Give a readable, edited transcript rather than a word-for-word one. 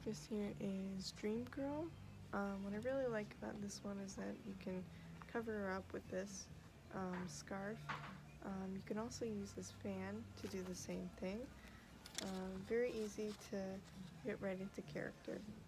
this here is Dream Girl. What I really like about this one is that you can cover her up with this scarf. You can also use this fan to do the same thing. Very easy to get right into character.